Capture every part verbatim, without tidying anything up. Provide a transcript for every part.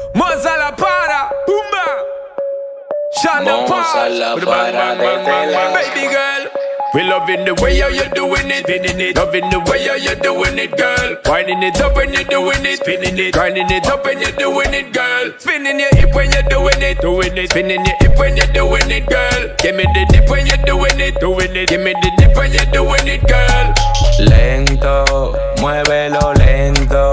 Moza la para, pumba. Shonda Paul, baby girl. We loving the way how you doing it, spinning it. Loving the way how you doing it, girl. Winding it up when you're doing it, spinning it. Grinding it up when you're doing it, girl. Spinning your hip when you're doing it, doing it. Spinning your hip when you're doing it, girl. Give me the dip when you're doing it, doing it. Give me the dip when you're doing it, girl. Lento, muévelo lento.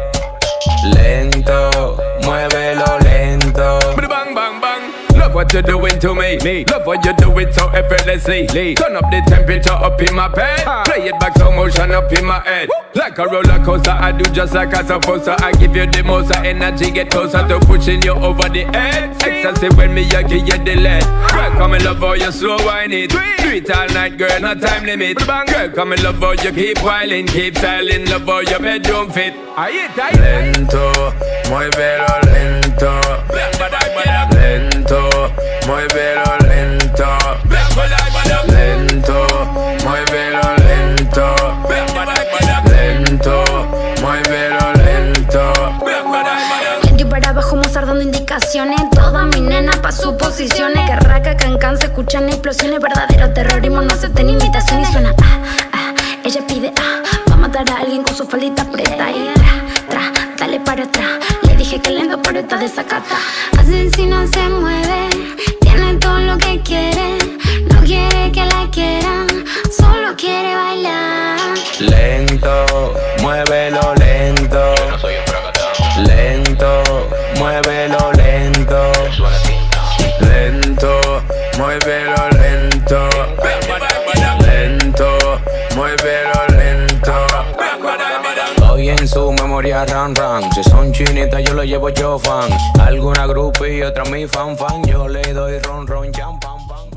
Lento, muévelo lento. Bang, bang, bang. Love what you're doing to me. me. Love what you do it so effortlessly. Lee. Turn up the temperature up in my bed. Ah. Play it back, slow motion up in my head. Woo. Like a roller coaster, I do just like I'm supposed to. I give you the most energy, get closer to pushing you over the edge. Ecstasy when me, I give you the lead. Girl, come and love how you slow whine it. Do it all night, girl, no time limit. Girl, come and love how you keep whining, keep styling, love how your bedroom fit. Ahí está, ahí. Lento, muévelo lento. Lento, muévelo lento. Lento, muévelo lento. Lento, muévelo lento. Yo para abajo Mozart dando indicaciones. Todas mis nenas pa' sus posiciones. Que raca, cancan, se escuchan explosiones. Verdadero terrorismo, no acepten imitación. Y suena ah, ah, ella pide ah. Va a matar a alguien con su faldita preta. Y tra, tra, dale para atrás. Le dije que lento pero está desacata. Así si no se mueve. Tiene todo lo que quiere. No quiere que la quieran. Solo quiere bailar. Lento, muévelo lento. Yo no soy un fracasado. Lento, muévelo lento. Lento, muévelo lento. Lento, muévelo lento. Hoy en su memoria ran ran. Si son chinitas yo lo llevo yo fan. Alguna groupie y otra mi fan fan. Yo le doy ron ron champán.